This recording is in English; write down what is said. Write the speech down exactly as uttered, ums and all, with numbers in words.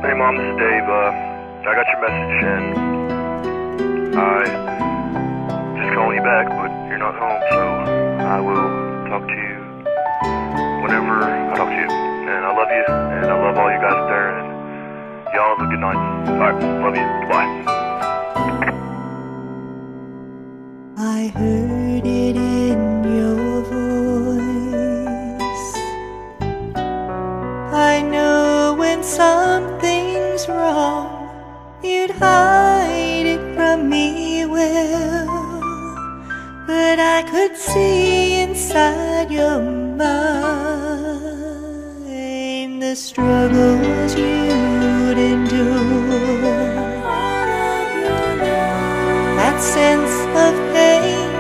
Hey Mom, this is Dave. Uh, I got your message and I just calling you back, but you're not home, so I will talk to you whenever I talk to you. And I love you, and I love all you guys there, and y'all have a good night. Alright, love you. Bye. I heard it in your voice. I know when something's wrong, you'd hide it from me well, but I could see inside your mind the struggles you'd endure, that sense of pain